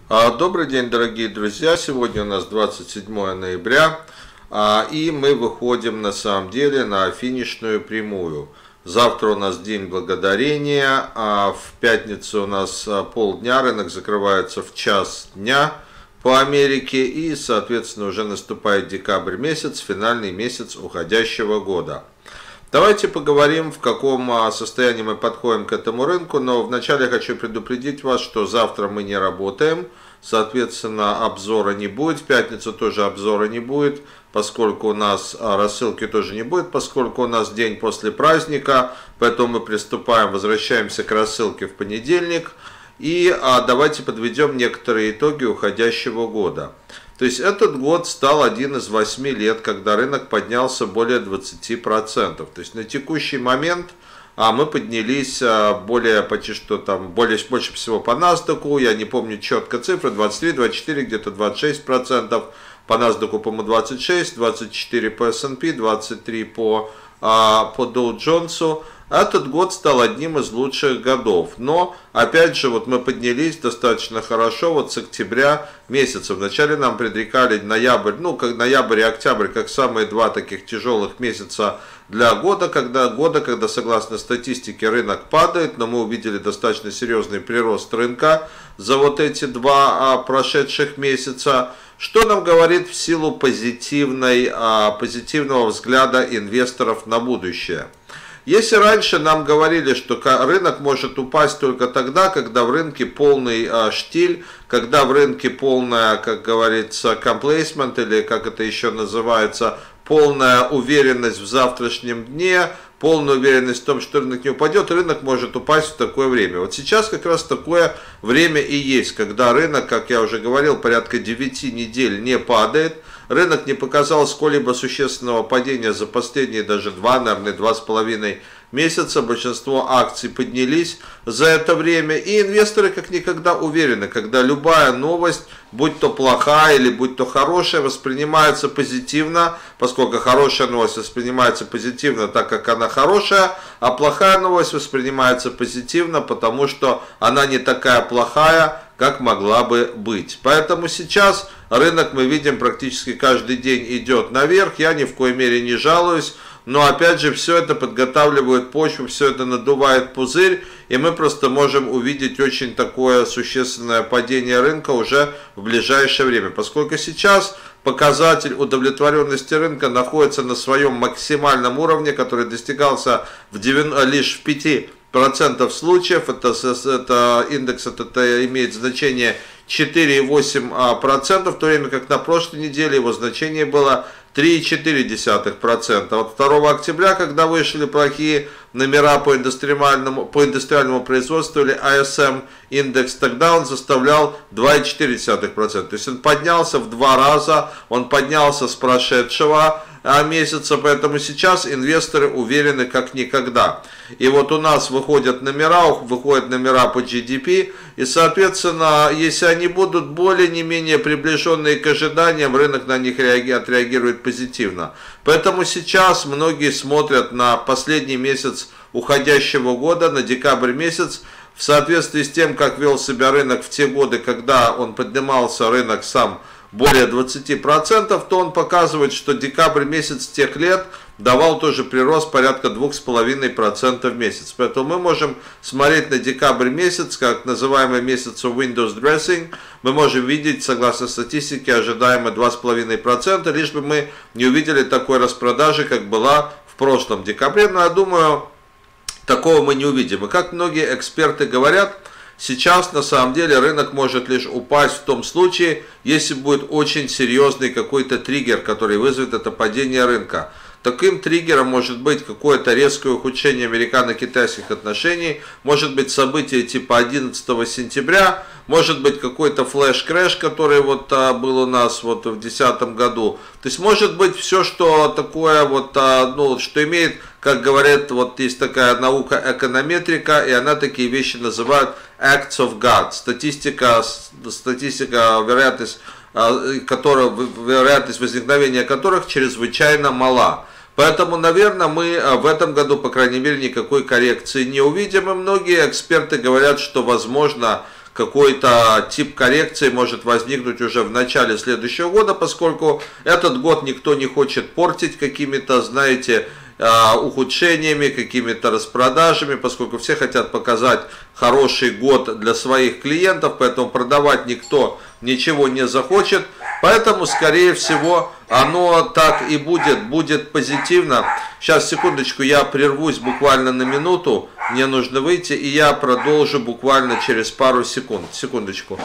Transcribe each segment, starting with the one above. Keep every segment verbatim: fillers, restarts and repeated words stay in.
А, Добрый день, дорогие друзья! Сегодня у нас двадцать седьмое ноября, а, и мы выходим на самом деле на финишную прямую. Завтра у нас День Благодарения, а в пятницу у нас а, полдня, рынок закрывается в час дня по Америке, и, соответственно, уже наступает декабрь месяц, финальный месяц уходящего года. Давайте поговорим, в каком состоянии мы подходим к этому рынку, но вначале хочу предупредить вас, что завтра мы не работаем, соответственно, обзора не будет, в пятницу тоже обзора не будет, поскольку у нас рассылки тоже не будет, поскольку у нас день после праздника, поэтому мы приступаем, возвращаемся к рассылке в понедельник, и давайте подведем некоторые итоги уходящего года. То есть этот год стал один из восьми лет, когда рынок поднялся более двадцати процентов. То есть на текущий момент а, мы поднялись а, более, почти что там, более, больше всего по NASDAQ, я не помню четко цифры, двадцать три, двадцать четыре, где-то двадцать шесть процентов. По NASDAQ, по-моему, двадцать шесть, двадцать четыре по эс энд пи, двадцать три по, а, по Dow Jones. Этот год стал одним из лучших годов, но опять же вот мы поднялись достаточно хорошо вот с октября месяца. Вначале нам предрекали ноябрь, ну как ноябрь и октябрь как самые два таких тяжелых месяца для года, когда года, когда согласно статистике рынок падает, но мы увидели достаточно серьезный прирост рынка за вот эти два а, прошедших месяца. Что нам говорит в силу позитивной, а, позитивного взгляда инвесторов на будущее? Если раньше нам говорили, что рынок может упасть только тогда, когда в рынке полный а, штиль, когда в рынке полная, как говорится, комплейсмент, или как это еще называется, полная уверенность в завтрашнем дне, полная уверенность в том, что рынок не упадет, рынок может упасть в такое время. Вот сейчас как раз такое время и есть, когда рынок, как я уже говорил, порядка девяти недель не падает. Рынок не показал сколь-либо существенного падения за последние даже два, наверное, два с половиной месяца. Большинство акций поднялись за это время. И инвесторы как никогда уверены, когда любая новость, будь то плохая или будь то хорошая, воспринимается позитивно, поскольку хорошая новость воспринимается позитивно, так как она хорошая, а плохая новость воспринимается позитивно, потому что она не такая плохая, как могла бы быть. Поэтому сейчас рынок, мы видим, практически каждый день идет наверх. Я ни в коей мере не жалуюсь, но опять же все это подготавливает почву, все это надувает пузырь, и мы просто можем увидеть очень такое существенное падение рынка уже в ближайшее время. Поскольку сейчас показатель удовлетворенности рынка находится на своем максимальном уровне, который достигался в девяноста, лишь в пяти процентах случаев, это, это индекс это имеет значение четыре и восемь процента, в то время как на прошлой неделе его значение было три и четыре десятых процента. Вот второго октября, когда вышли плохие номера по индустриальному, по индустриальному производству или ай эс эм индекс, тогда он составлял два и четыре десятых процента. То есть он поднялся в два раза, он поднялся с прошедшего месяца, поэтому сейчас инвесторы уверены как никогда. И вот у нас выходят номера, выходят номера по джи ди пи, и соответственно, если они будут более не менее приближенные к ожиданиям, рынок на них отреагирует позитивно. Поэтому сейчас многие смотрят на последний месяц уходящего года, на декабрь месяц, в соответствии с тем, как вел себя рынок в те годы, когда он поднимался, рынок сам более двадцати процентов, то он показывает, что декабрь месяц тех лет давал тоже прирост порядка двух с половиной процентов в месяц. Поэтому мы можем смотреть на декабрь месяц, как называемый месяц Windows Dressing. Мы можем видеть, согласно статистике, ожидаемые два с половиной процента, лишь бы мы не увидели такой распродажи, как была в прошлом декабре. Но я думаю, такого мы не увидим. И как многие эксперты говорят, сейчас на самом деле рынок может лишь упасть в том случае, если будет очень серьезный какой-то триггер, который вызовет это падение рынка. Таким триггером может быть какое-то резкое ухудшение американо-китайских отношений, может быть событие типа одиннадцатого сентября, может быть какой-то флеш-крэш, который вот а, был у нас вот в две тысячи десятом году. То есть может быть все, что такое вот, а, ну, что имеет, как говорят, вот есть такая наука эконометрика, и она такие вещи называют acts of God, статистика, статистика вероятность, которая, вероятность возникновения которых чрезвычайно мала. Поэтому, наверное, мы в этом году, по крайней мере, никакой коррекции не увидим. И многие эксперты говорят, что, возможно, какой-то тип коррекции может возникнуть уже в начале следующего года, поскольку этот год никто не хочет портить какими-то, знаете, ухудшениями, какими-то распродажами, поскольку все хотят показать хороший год для своих клиентов, поэтому продавать никто ничего не захочет, поэтому, скорее всего, оно так и будет, будет позитивно. Сейчас, секундочку, я прервусь буквально на минуту, мне нужно выйти, и я продолжу буквально через пару секунд. Секундочку.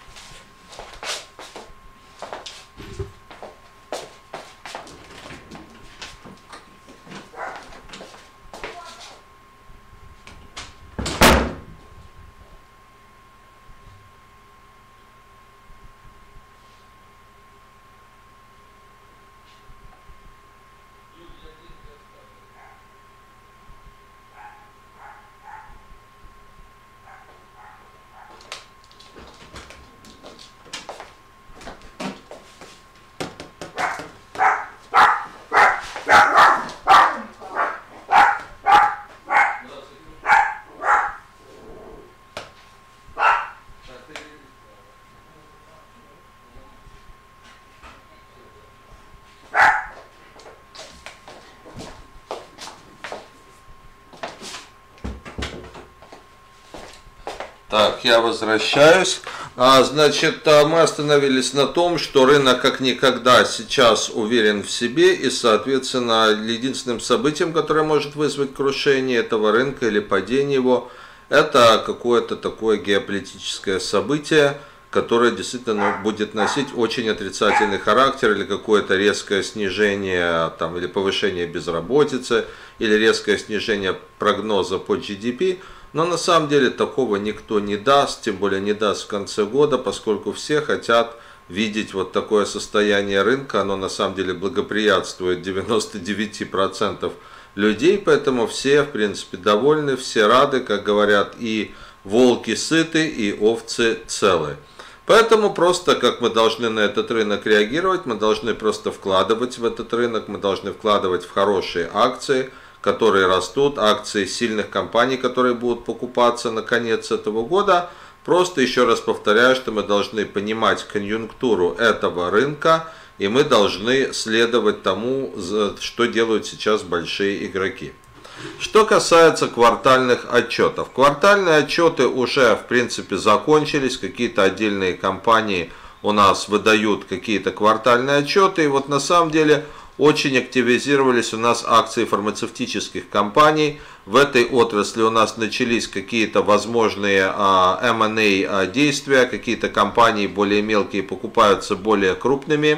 Так, я возвращаюсь. А, значит, мы остановились на том, что рынок как никогда сейчас уверен в себе, и, соответственно, единственным событием, которое может вызвать крушение этого рынка или падение его, это какое-то такое геополитическое событие, которое действительно будет носить очень отрицательный характер, или какое-то резкое снижение там, или повышение безработицы, или резкое снижение прогноза по джи ди пи. Но на самом деле такого никто не даст, тем более не даст в конце года, поскольку все хотят видеть вот такое состояние рынка. Оно на самом деле благоприятствует девяноста девяти процентам людей, поэтому все в принципе довольны, все рады, как говорят, и волки сыты, и овцы целы. Поэтому просто как мы должны на этот рынок реагировать, мы должны просто вкладывать в этот рынок, мы должны вкладывать в хорошие акции, которые растут, акции сильных компаний, которые будут покупаться на конец этого года. Просто еще раз повторяю, что мы должны понимать конъюнктуру этого рынка, и мы должны следовать тому, что делают сейчас большие игроки. Что касается квартальных отчетов. Квартальные отчеты уже в принципе закончились, какие-то отдельные компании у нас выдают какие-то квартальные отчеты, и вот на самом деле очень активизировались у нас акции фармацевтических компаний. В этой отрасли у нас начались какие-то возможные эм энд эй действия, какие-то компании более мелкие покупаются более крупными.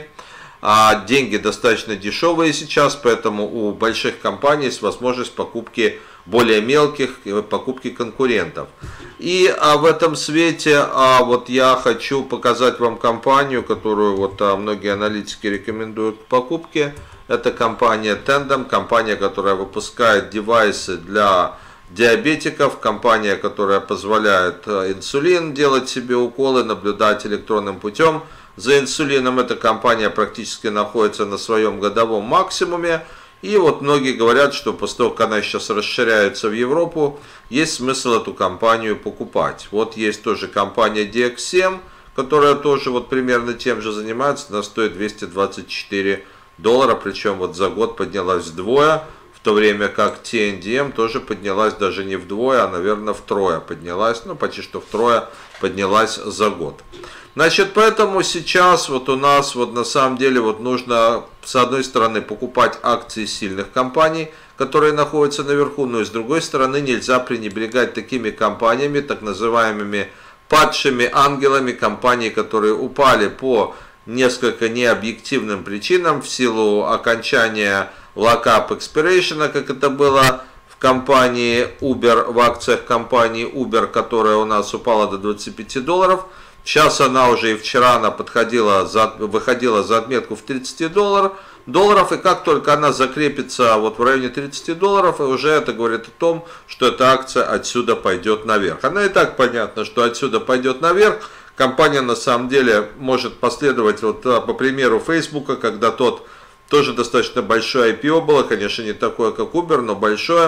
Деньги достаточно дешевые сейчас, поэтому у больших компаний есть возможность покупки более мелких, покупки конкурентов. И а в этом свете а, вот я хочу показать вам компанию, которую вот а, многие аналитики рекомендуют к покупке. Это компания Tandem, компания, которая выпускает девайсы для диабетиков, компания, которая позволяет инсулин делать себе уколы, наблюдать электронным путем за инсулином. Эта компания практически находится на своем годовом максимуме. И вот многие говорят, что после того, как она сейчас расширяется в Европу, есть смысл эту компанию покупать. Вот есть тоже компания ди экс семь, которая тоже вот примерно тем же занимается. Она стоит двести двадцать четыре доллара, причем вот за год поднялась вдвое, в то время как ти эн ди эм тоже поднялась даже не вдвое, а, наверное, втрое поднялась, ну почти что втрое поднялась за год. Значит, поэтому сейчас вот у нас вот на самом деле вот нужно с одной стороны покупать акции сильных компаний, которые находятся наверху, но и с другой стороны нельзя пренебрегать такими компаниями, так называемыми падшими ангелами, компании, которые упали по несколько необъективным причинам в силу окончания lock-up expiration, как это было в компании Uber, в акциях компании Uber, которая у нас упала до двадцати пяти долларов. Сейчас она уже и вчера она подходила за, выходила за отметку в тридцать долларов, долларов, и как только она закрепится вот в районе тридцати долларов, и уже это говорит о том, что эта акция отсюда пойдет наверх. Она и так понятно, что отсюда пойдет наверх. Компания на самом деле может последовать вот по примеру Фейсбука, когда тот тоже достаточно большое ай пи о было, конечно не такое как Uber, но большое.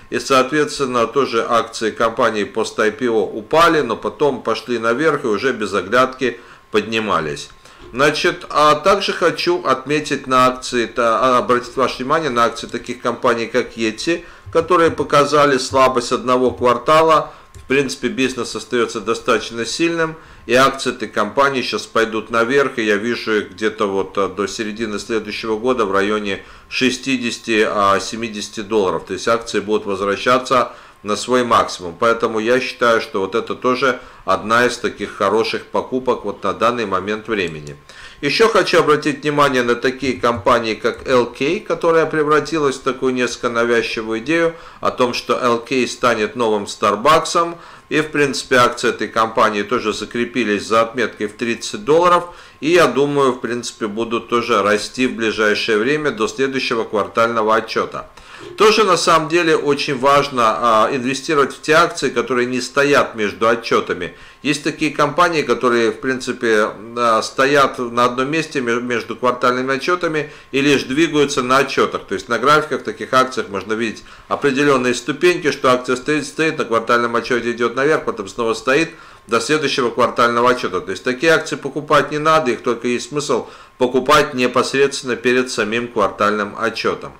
И, соответственно, тоже акции компании пост-ай пи о упали, но потом пошли наверх и уже без оглядки поднимались. Значит, а также хочу отметить на акции, обратить ваше внимание на акции таких компаний, как Yeti, которые показали слабость одного квартала. В принципе, бизнес остается достаточно сильным, и акции этой компании сейчас пойдут наверх, и я вижу их где-то вот до середины следующего года в районе шестидесяти-семидесяти долларов. То есть акции будут возвращаться на свой максимум. Поэтому я считаю, что вот это тоже одна из таких хороших покупок вот на данный момент времени. Еще хочу обратить внимание на такие компании, как эл кей, которая превратилась в такую несколько навязчивую идею о том, что эл кей станет новым Starbucks. И, в принципе, акции этой компании тоже закрепились за отметкой в тридцать долларов. И, я думаю, в принципе, будут тоже расти в ближайшее время до следующего квартального отчета. Тоже, на самом деле, очень важно а, инвестировать в те акции, которые не стоят между отчетами. Есть такие компании, которые, в принципе, а, стоят на одном месте между квартальными отчетами и лишь двигаются на отчетах. То есть на графиках в таких акциях можно видеть определенные ступеньки, что акция стоит, стоит, на квартальном отчете идет наверх, потом снова стоит до следующего квартального отчета. То есть такие акции покупать не надо, их только есть смысл покупать непосредственно перед самим квартальным отчетом.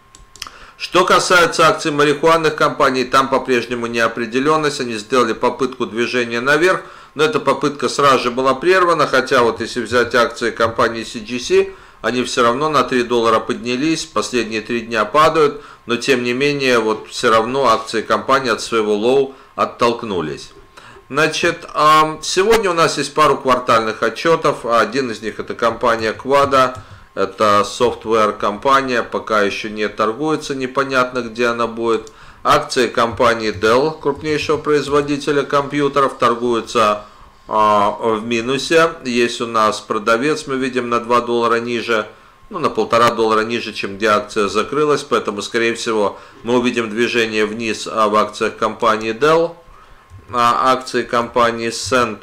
Что касается акций марихуанных компаний, там по-прежнему неопределенность, они сделали попытку движения наверх, но эта попытка сразу же была прервана, хотя вот если взять акции компании си джи си, они все равно на три доллара поднялись, последние три дня падают, но тем не менее вот все равно акции компании от своего лоу оттолкнулись. Значит, сегодня у нас есть пару квартальных отчетов, один из них это компания Quad. Это софтвер-компания, пока еще не торгуется, непонятно где она будет. Акции компании Dell, крупнейшего производителя компьютеров, торгуются э, в минусе. Есть у нас продавец, мы видим, на два доллара ниже, ну на полтора доллара ниже, чем где акция закрылась. Поэтому, скорее всего, мы увидим движение вниз в акциях компании Dell. А акции компании Cent.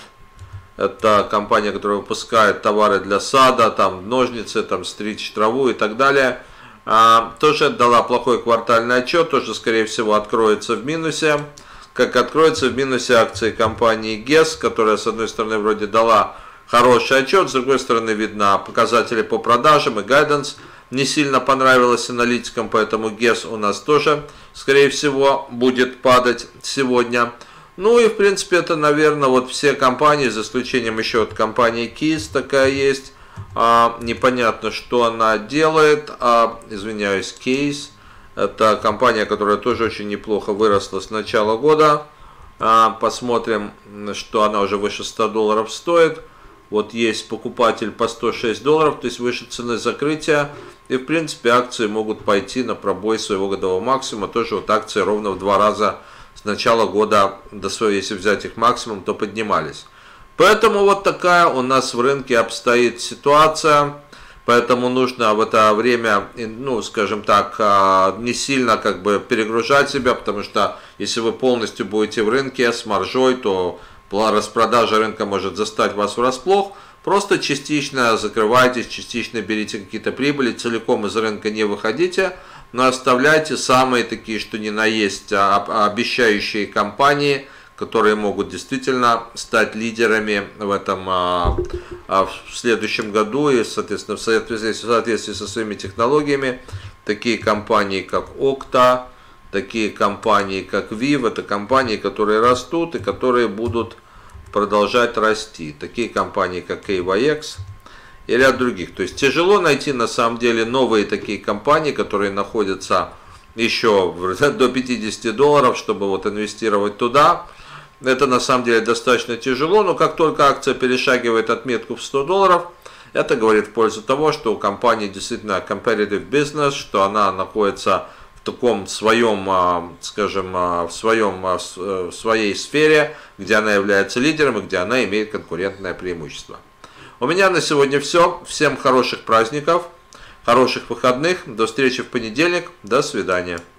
Это компания, которая выпускает товары для сада, там ножницы, там стричь траву и так далее. А, тоже дала плохой квартальный отчет, тоже, скорее всего, откроется в минусе. Как откроется в минусе акции компании гес, которая, с одной стороны, вроде дала хороший отчет, с другой стороны, видно показатели по продажам и гайденс не сильно понравилось аналитикам, поэтому гес у нас тоже, скорее всего, будет падать сегодня. Ну и в принципе это, наверное, вот все компании, за исключением еще от компании кис такая есть. А, непонятно, что она делает. А, извиняюсь, Case. Это компания, которая тоже очень неплохо выросла с начала года. А, посмотрим, что она уже выше ста долларов стоит. Вот есть покупатель по сто шесть долларов, то есть выше цены закрытия. И в принципе акции могут пойти на пробой своего годового максимума. Тоже вот акции ровно в два раза с начала года до своего, если взять их максимум, то поднимались. Поэтому вот такая у нас в рынке обстоит ситуация. Поэтому нужно в это время, ну, скажем так, не сильно как бы перегружать себя, потому что если вы полностью будете в рынке с маржой, то распродажа рынка может застать вас врасплох. Просто частично закрывайтесь, частично берите какие-то прибыли, целиком из рынка не выходите, но оставляйте самые такие, что ни на есть, обещающие компании, которые могут действительно стать лидерами в этом а, а, в следующем году и, соответственно, в соответствии, в соответствии со своими технологиями. Такие компании, как Okta, такие компании, как Viv, это компании, которые растут и которые будут продолжать расти. Такие компании, как кей вай экс и ряд других. То есть тяжело найти на самом деле новые такие компании, которые находятся еще до пятидесяти долларов, чтобы вот инвестировать туда. Это на самом деле достаточно тяжело, но как только акция перешагивает отметку в сто долларов, это говорит в пользу того, что у компании действительно competitive business, что она находится в таком своем, скажем, в, своем, в своей сфере, где она является лидером и где она имеет конкурентное преимущество. У меня на сегодня все. Всем хороших праздников, хороших выходных. До встречи в понедельник. До свидания.